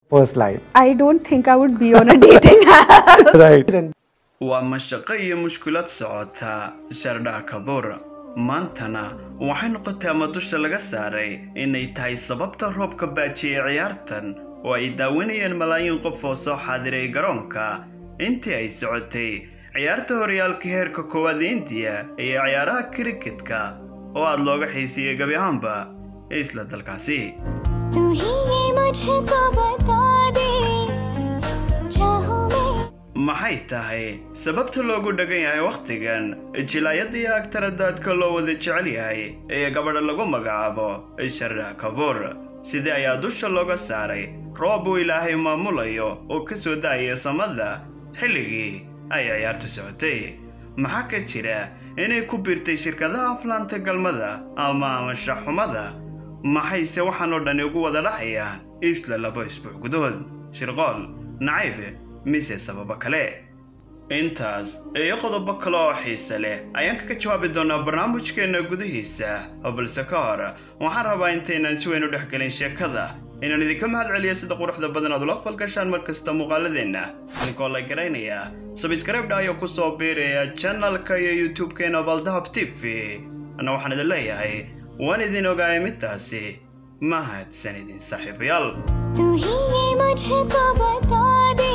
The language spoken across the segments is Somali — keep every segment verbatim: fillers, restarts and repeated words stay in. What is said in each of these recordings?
First line. I don't think I would be on a dating app. Right. waa mashaqo iyo mushkilad socota Sharda Kapoor maantana waxay noqotay ama dusha laga saaray inay tahay sababta roobka baajiyay ciyaartan oo ay daawanayeen malaayiin qof oo soo xaadiray garoonka intii ay socotay ciyaarta horyaalka heerka koowaad ee India iyo ciyaaraha cricketka oo aad looga xiisiyay gabi ahaanba isla dalkaasi तू ही ये मुझको बता दे चाहूं मैं maxay tahay sababta loogu dhagan yahay waqtigan jilaayada iyo agtaradaadka loo wada jecel yahay ee gabadha lagu magacaabo Sharda Kapoor sidee ayaa dusha looga saaray roob uu ilaahay maamulayo oo ka soo daayay samada xilligii ay ciyaartu socotay maxaa ka jira inay ku biirtay shirkadaha aflaanta galmada ama mashaxumada maxayse waxaan oo dhan ugu wada dhacayaan isla laba isbuuc gudahood shirqool nacayb mise sababa kale intaas iyo qodobo kale oo xiiso leh ayaan kaga jawaabi doonaa barnaamijkeena gudihiisa balse ka hor waxaan rabaa intaynaan si weyn u dhexgelin sheekada inaan idinka mahad celiyo sida quruxda badan aad ula falgashaan markasta muuqaaladeena idinkoo la garanaya subscribe dhayo ku soo biiraya channelka iyo youtube-keena Baldahab T V ana waxaan idin leeyahay waan idin ogahay midtaasi mahadsan idin saaxiibayaal तू ही ये मुझको बता दे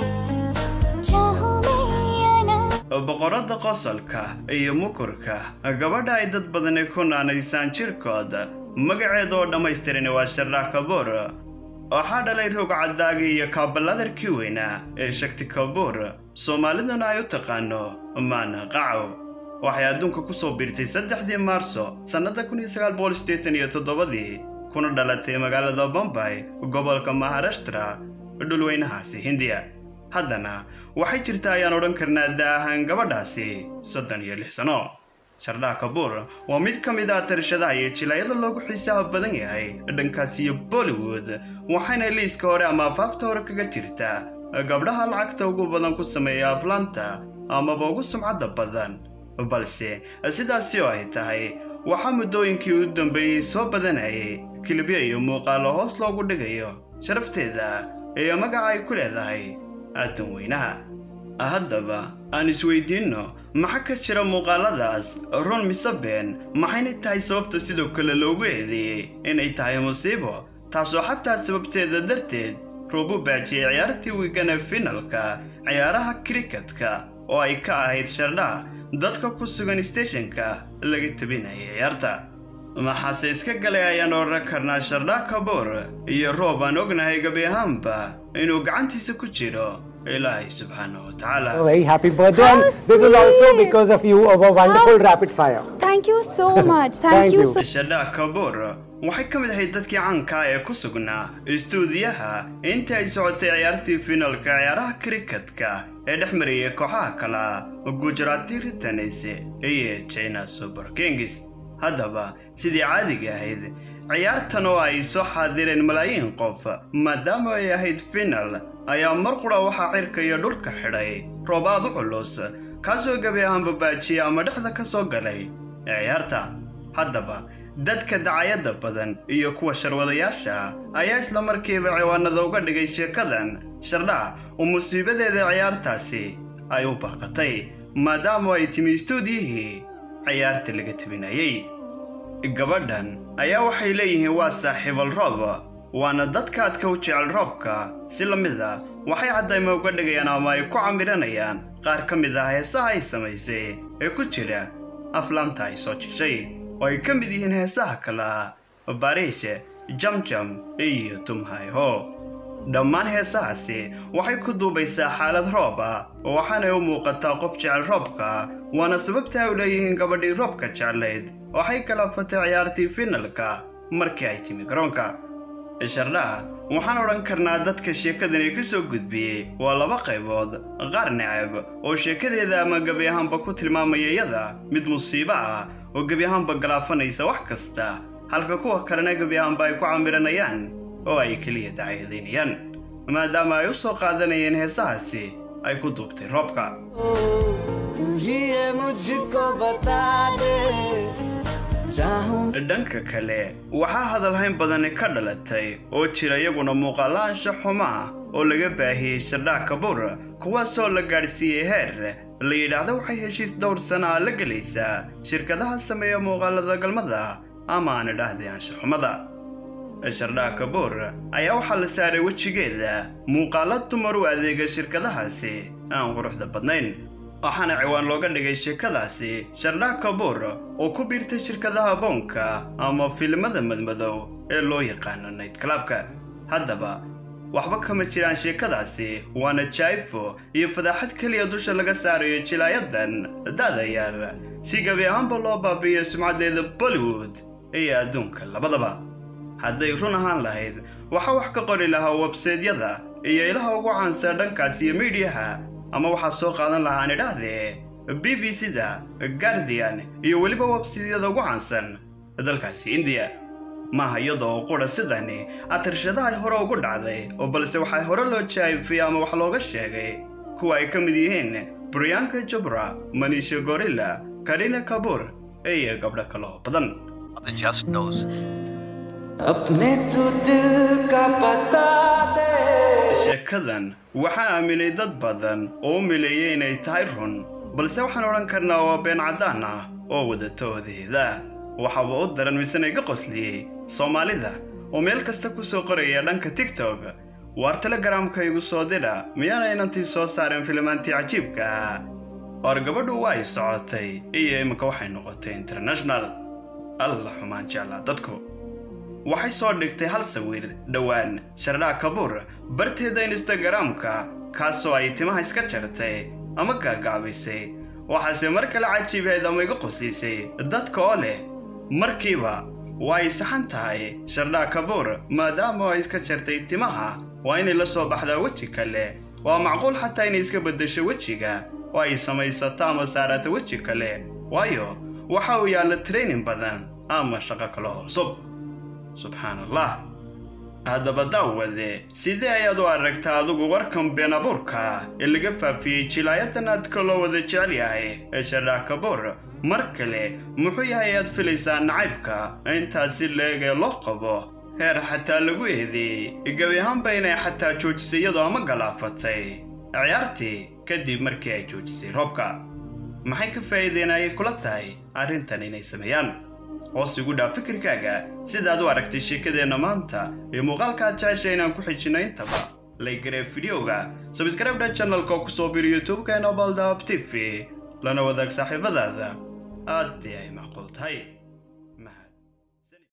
चाहूं मैं या ना boqorada qosolka iyo mukurka gabadha ay dad badan ku naanaysaan jirkooda magaceeda oo dhammaystiran waa Sharda Kapoor waxaa dhalay roog cadaaga iyo kaabaladarkii weynaa ee Shakti Kapoor Soomaaliduna ay u taqaano maana qacow waxay adduunka ku soo biirtay saddexdii Maarso sanada kun iyo sagaal boqol siddeetan iyo toddoba kuna dhalatay magaalada Bombay gobolka Maharashtra dhulweynahaasi Hindiya haddana waxay jirtaa ayaan odhan karnaa daahan gabadhaasi soddon iyo lix sano Sharda Kapoor waa mid ka mid ah tirashada iyo jilaayada loogu xiisaha badan yahay dhankaas iyo Bollywood waxayna liiska hore ama afaafta hore kaga jirtaa gabdhaha lacagta ugu badan ku sameeya aflaanta amaba ugu sumcadda badan balse sidaasi oo ay tahay waxaa muddooyinkii u dambeeyay soo badanayay kilibyo iyo muuqaalo hoos loogu dhigayo sharafteeda iyo magaca ay ku leedahay aadan weynaha haddaba aan isweydiinno maxaa ka jira muuqaaladaas run mise been maxayna tahay sababta sidoo kale loogu eedeeyey inay tahay musiibo taasoo xataa sababteeda darteed roobu baajiyay ciyaartii wiigana finalka ciyaaraha cricketka oo ay ka ahayd Sharda dadka ku sugan stationka laga tabinayay ciyaarta maxaase iska galay ayaan oran karnaa Sharda Kapoor iyo roob aan ognahay gabi ahaanba inuu gacantiisa ku jiro Ilaahay subhanahu wa ta'ala A very happy birthday, and How this is also sweet. because of you of a wonderful rapid fire. Thank you so much. Thank, Thank you you. so Sharda Kapoor waxay ka mid ahayd dadkii caanka ah ee ku sugnaa istuudiyaha intii ay socotay ciyaartii finalka ciyaaraha cricketka ee dhex marayay kooxaha kala Gujarat Titans iyo China Super Kings haddaba sidii caadiga ahayd ciyaartan oo ay soo xaadireen malaayiin qof maadaama ay ahayd final ayaa mar qura waxaa cirka iyo dhulka xidhay roob aad u culus kaasoo gabi ahaanba baajiyay ama dhexda ka soo galay ciyaarta haddaba dadka dacayada badan iyo kuwa sharwadayaasha ayaa isla markiiba ciwaanada uga dhigay sheekadan Sharda oo musiibadeeda ciyaartaasi ay u baaqatay maadaama ay timi istuudiyihii ciyaarta laga tabinayay gabadhan ayaa waxay leeyihiin waa saaxiibal roob waana dadka aadka u jecel roobka si la mid ah waxay cadayma uga dhigayaan ama ay ku camiranayaan qaar ka mid ah heesaha ay samaysay ee ku jira aflaamta ay soo jishay oo ay ka mid yihiin heesaha kala Barish Jamjam iyo Tum Hai Ho dhammaan heesahaasi waxay ku duubaysaa xaalad roob ah waxaana u muuqataa qof jecel roobka waana sababta ay u leeyihiin gabadhii roobka jeclayd waxay kala fatay ciyaartii finalka markii ay timi garoonka Sharda waxaan odhan karnaa dadka sheekadani ka soo gudbiyey waa laba qaybood qaar necab oo sheekadeeda ama gabi ahaanba ku tilmaamaya iyada mid musiibo ah oo gabi ahaanba galaafanaysa wax kasta halka kuwa kalena gabi ahaanba ay ku camiranayaan oo ay kaliya dacayadeynayaan maadaama ay u soo qaadanayeen heesahaasi ay ku duubtay roobka तू ही ये मुझको बता दे dhanka kale waxaa hadalhayn badan ka dhalatay oo jira iyaguna muuqaalaansha xumaa oo laga baahiyay Shardha Kapoor kuwaasoo la gaarsiiyay heer la yiraahdo waxay heshiis dhowr sano la galaysaa shirkadaha sameeya muuqaalada galmada ama aan dhahdeen ansha xumada. Shardha Kapoor ayaa waxaa la saaray wajigeeda muuqaalad dumar u adeega shirkadahaasi aan quruxda badnayn waxaana ciwaan looga dhigay sheekadaasi Shardha Kapoor oo ku biirtay shirkadaha boonka ama filimada madmadow ee loo yaqaan night clubka. haddaba waxba kama jiraan sheekadaasi waana jaifo iyo fadaaxad kaliya dusha laga saarayo jilaayadan daadayar si gabi ahaanba loo baabiyo sumcadeeda Bollywood iyo adduunka labadaba. hadday run ahaan lahayd waxa wax ka qori lahaa website-yada iyo ilaha ugu caansan dhankaas iyo meediyaha ama waxa soo qaadan lahaa nidhahdee B B C-da, Guardian iyo weliba website-yada ugu caansan dalkaasi India. maaha iyadoo qura sidani atarshadaha ay hore ugu dhacday oo balse waxay hore loo jaifay ama wax looga sheegay kuwa ay ka mid yihiin Priyanka Chopra, Manisha Gorilla, Kareena Kapoor iyo gabdho kale oo badan. Just knows. अपने तो दिल का पता दे sheekadan waxaa aaminay dad badan oo mileeyay inay tahay run balse waxaan oran karnaa waa been cadaan ah oo wadatoodeeda waxaba u daran misanay ga qosliyay Soomaalida oo meel kasta ku soo qoraya dhanka TikTok war Telegramka igu soo dira miyana inantii soo saareen filmaantii cajiibka war gabadhu way socotay iyo imika waxay noqotay international. Allah xumaan jeclaa dadku waxay soo dhigtay hal sawir dhawaan Shardha Kapoor barteeda Instagramka kaasoo ay timaha iska jartay ama gaagaabisay waxaase mar kale cajiibeed ama iga qosisay dadka oo leh markiiba way saxan tahay Shardha Kapoor maadaama ay iska jartay timaha waa inay la soo baxdaa waji kale waa macquul xataa inay iska bedesho wajiga oo ay samaysato ama saarato waji kale waayo waxa uu yaala training badan ama shaqo kale oo cusub. subhanallah. haddaba daawade sidee ayaad u aragtaa adigu warkan been abuurka ee laga faafiyey jilaayadan aadka loo wada jecel yahay ee Shardha Kapoor mar kale muxuu yahay aad filaysaa nacaybka intaasi leege loo qabo heer xataa lagu eedeeyay gabi ahaanba inay xataa joojisay iyadoo ama galaafatay ciyaartii kadib markii ay joojisay roobka. maxay ka faa'iideen ay kula tahay arrintan inay sameeyaan oo si guud fikirkaaga sidaad u aragtay sheekadeena maanta ee muuqaalka aad jeceshay inaan ku xijino intaba like garee videoga subscribe da channelka ku soo biir YouTube-ka Balda T V lana wadaag saaxiibadaada aad ay macquul tahay.